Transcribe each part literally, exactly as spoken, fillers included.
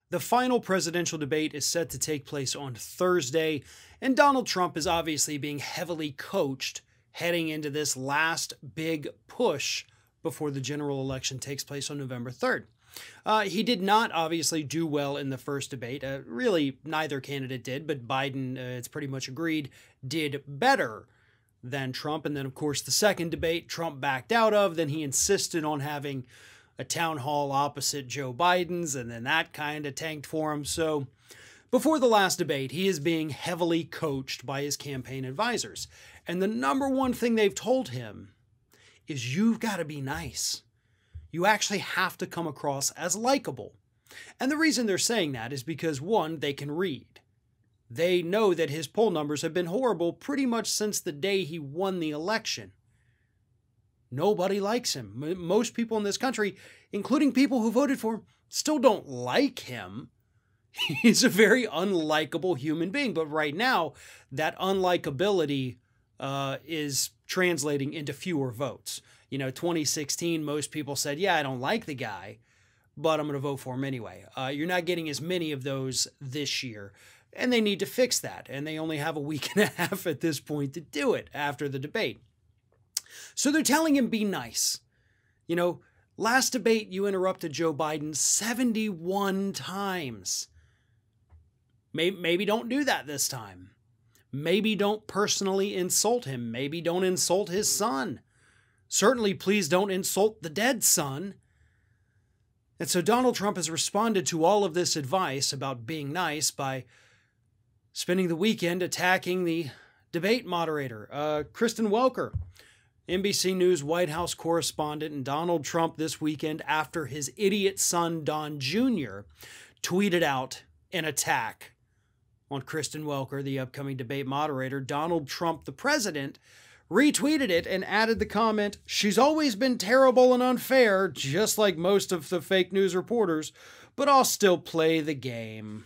The final presidential debate is set to take place on Thursday, and Donald Trump is obviously being heavily coached heading into this last big push before the general election takes place on November third. Uh, he did not obviously do well in the first debate. Uh, really, neither candidate did, but Biden, uh, it's pretty much agreed, did better than Trump. And then, of course, the second debate, Trump backed out of. Then he insisted on having a town hall opposite Joe Biden's, and then that kind of tanked for him. So before the last debate, he is being heavily coached by his campaign advisors. And the number one thing they've told him is you've got to be nice. You actually have to come across as likable. And the reason they're saying that is because, one, they can read. They know that his poll numbers have been horrible pretty much since the day he won the election. Nobody likes him. Most people in this country, including people who voted for him, still don't like him. He's a very unlikable human being. But right now, that unlikability uh, is translating into fewer votes. You know, twenty sixteen, most people said, yeah, I don't like the guy, but I'm going to vote for him anyway. Uh, you're not getting as many of those this year. And they need to fix that. And they only have a week and a half at this point to do it after the debate. So they're telling him, be nice. You know, last debate, you interrupted Joe Biden seventy-one times. Maybe, maybe don't do that this time. Maybe don't personally insult him. Maybe don't insult his son. Certainly, please don't insult the dead son. And so Donald Trump has responded to all of this advice about being nice by spending the weekend attacking the debate moderator, uh, Kristen Welker, N B C News White House correspondent, and Donald Trump this weekend, after his idiot son, Don Junior, tweeted out an attack on Kristen Welker, the upcoming debate moderator. Donald Trump, the president, retweeted it and added the comment, she's always been terrible and unfair, just like most of the fake news reporters, but I'll still play the game.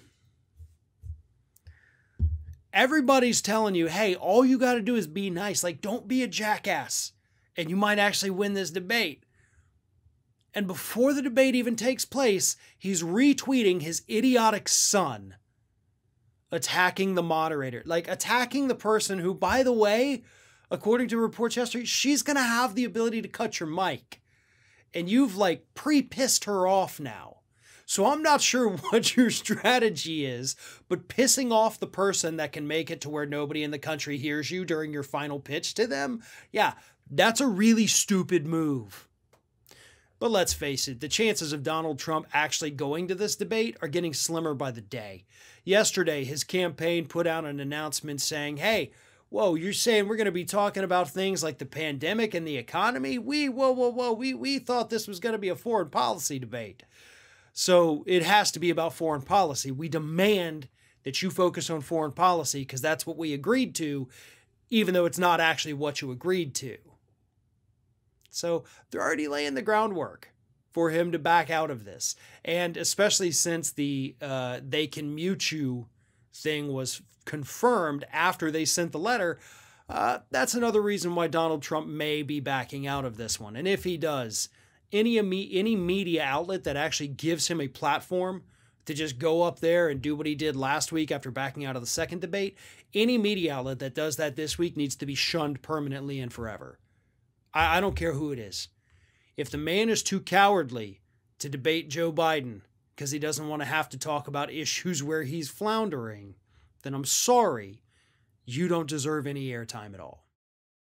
Everybody's telling you, hey, all you got to do is be nice. Like, don't be a jackass, and you might actually win this debate. And before the debate even takes place, he's retweeting his idiotic son attacking the moderator. Like, attacking the person who, by the way, according to reports yesterday, she's going to have the ability to cut your mic. And you've, like, pre-pissed her off now. So I'm not sure what your strategy is, but pissing off the person that can make it to where nobody in the country hears you during your final pitch to them, yeah, that's a really stupid move. But let's face it, the chances of Donald Trump actually going to this debate are getting slimmer by the day. Yesterday, his campaign put out an announcement saying, hey, whoa, you're saying we're going to be talking about things like the pandemic and the economy? We, whoa, whoa, whoa, we, we thought this was going to be a foreign policy debate. So it has to be about foreign policy. We demand that you focus on foreign policy because that's what we agreed to, even though it's not actually what you agreed to. So they're already laying the groundwork for him to back out of this. And especially since the uh, they can mute you thing was confirmed after they sent the letter, uh, that's another reason why Donald Trump may be backing out of this one. And if he does, Any, any media outlet that actually gives him a platform to just go up there and do what he did last week after backing out of the second debate, any media outlet that does that this week needs to be shunned permanently and forever. I, I don't care who it is. If the man is too cowardly to debate Joe Biden because he doesn't want to have to talk about issues where he's floundering, then I'm sorry, you don't deserve any airtime at all.